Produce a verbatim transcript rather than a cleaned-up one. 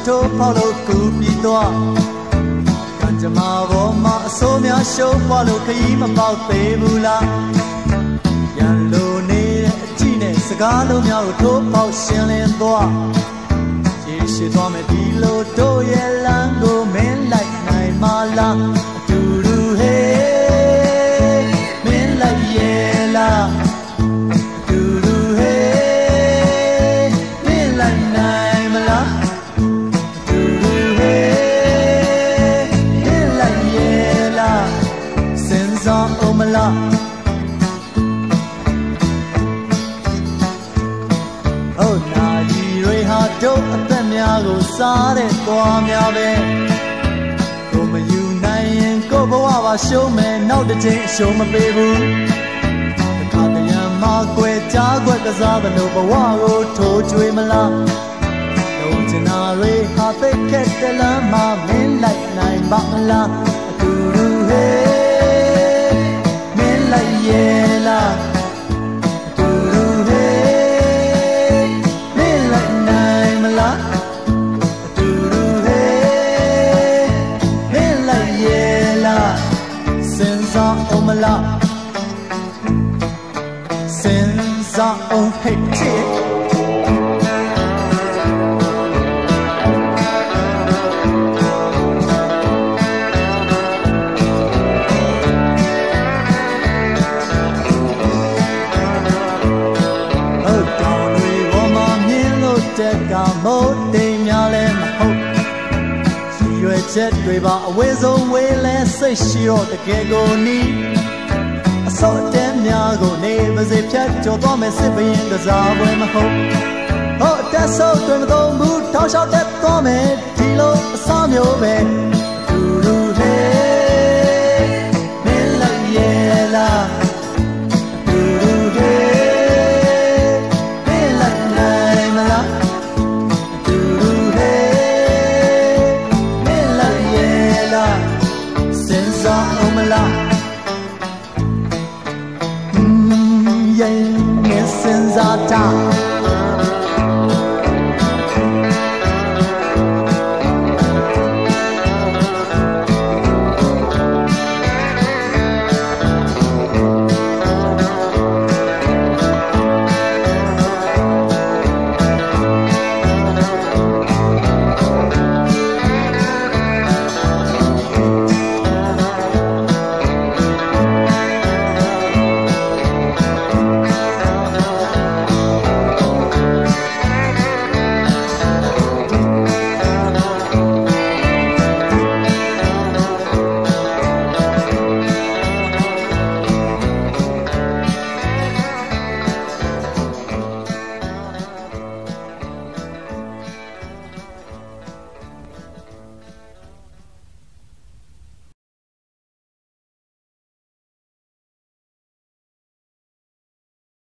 ထိုးဖောက်လို့ကူပြီးတော့ကံကြမ္မာပေါ်မှာအစိုးများရှုံးပွားလို့ခရီးမပေါက်သေးဘူးလားရန်လိုနေတဲ့အကြည့်နဲ့စကားလုံးများကိုထိုးဖောက်ရှင်းလင်းသွားရေရှိသွားမယ်ဒီလိုတို့ရဲ့လမ်းကိုမင်းလိုက်နိုင်မလားအတူတူဟေးမင်းလိုက်ရဲ့လားအတူတူဟေးမင်းလိုက်နိုင်မလားအတူတူဟေးမင်းလိုက်ရဲ့လားစဉ်းစားအောင်မလားဟုတ်နာကြီးတွေဟာတို့အသက်များကိုစားတဲ့သွားများပဲကိုမယူနိုင်ရင်ကိုဘဝပါရှုံးမယ်နောက်တစ်ချိန်ရှုံးမပေးဘူးတစ်ခါတရံမှာကွယ်ကြားကွက်ကစားသလိုဘဝကိုထိုးကျွေးမလားလုံးချနာတွေဟာသိခက်တဲ့လမ်းမှာမင်းလိုက်နိုင်ပါမလားအတူတူဟေးမင်းလိုက်ရဲ့လားမလားစဉ်းစားအောင်ဟဲ့ချစ်ဟုတ်တောင်တွေပေါ်မှာမြင်လို့တက်ကမိုးတိမ်များလည်းမဟုတ်ရွယ်ချက်တွေပါအဝေးဆုံးဝေးလဲစိတ်ရှိတော့တကယ်ကိုနီးအစောတဲများကိုနေမစေဖြတ်ကျော်သွားမယ်စစ်ဘရင်ကစားပွဲမဟုတ်ဟုတ်တက်ဆုပ်တွေမသုံးဘူးတောင်းလျှောက်တက်သွားမယ်ဒီလိုအစားမျိုးပဲ